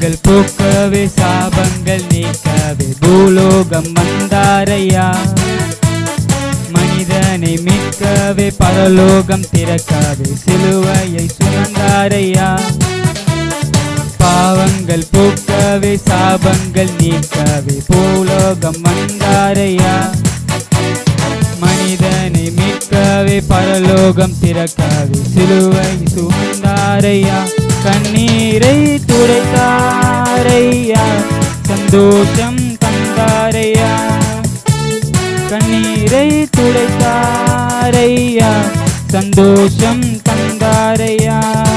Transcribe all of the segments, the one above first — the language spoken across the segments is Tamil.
பாவங்கள் போக்கவே சாபங்கள் நீக்கவே பூலோகம் வந்தாரையா மனிதனை மீட்கவே பரலோகம் திறக்கவே சிலுவையை சுமந்தாரையா பாவங்கள் போக்கவே சாபங்கள் நீக்கவே பூலோகம் வந்தாரையா மனிதனை மீட்கவே பரலோகம் திறக்கவே சிலுவை சுமந்தாரையா கண்ணீரை துடைத்தாரையா சந்தோஷம் தந்தாரையா கண்ணீரை துடைத்தாரையா சந்தோஷம் தந்தாரையா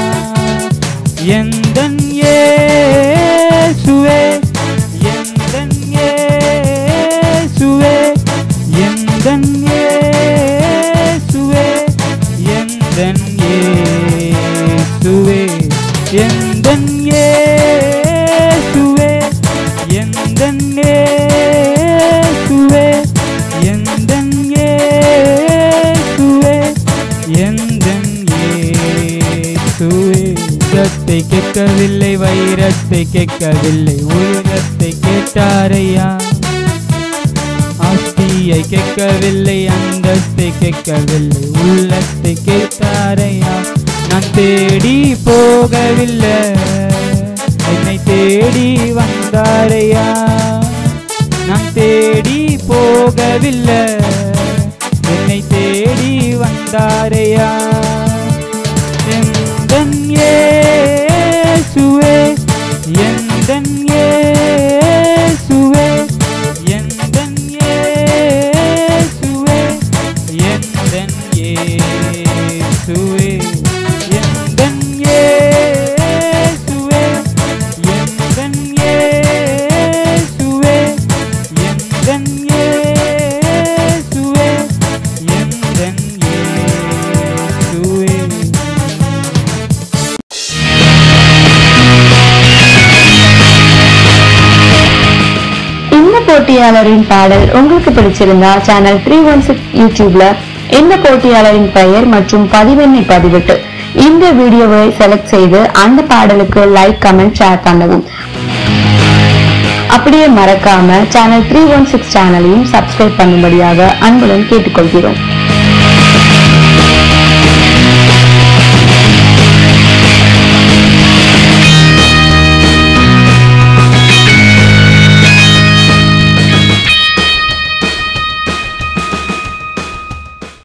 எந்தன் இயேசுவே எந்தன் இயேசுவே எந்தன் இயேசுவே எந்தன் இயேசுவே எந்தன் இயேசுவே எந்தன் இயேசுவே எந்தன் இயேசுவே எந்தன் இயேசுவே உலகத்தை கேட்கவில்லை வைரத்தை கேட்கவில்லை உலகத்தை கேட்டாரையா ஆஸ்தியை கேட்கவில்லை அந்தஸ்தை கேட்கவில்லை உள்ளத்தை கேட்டாரையா நான் தேடி போகவில்லை என்னை தேடி வந்தாரையா நான் தேடி போகவில்லை என்னை தேடி வந்தாரையா எந்தன் இயேசுவே எந்தன் இயேசுவே எந்தன் இயேசுவே எந்தன் இயேசுவே எந்தன் இயேசுவே எந்தன் இயேசுவே எந்தன் இயேசுவே எந்தன் இயேசுவே போட்டியாளரின் பாடல் உங்களுக்கு பிடிச்சிருந்தா சேனல் 316 யூடியூப்ல இந்த போட்டியாளரின் பெயர் மற்றும் பதிவெண்ணை பதிவிட்டு இந்த வீடியோவை செலக்ட் செய்து அந்த பாடலுக்கு லைக் கமெண்ட் ஷேர் பண்ணவும் அப்படியே மறக்காம சேனல் 316 சேனலையும் சப்ஸ்கிரைப் பண்ணும்படியாக அன்புடன் கேட்டுக்கொள்கிறோம்.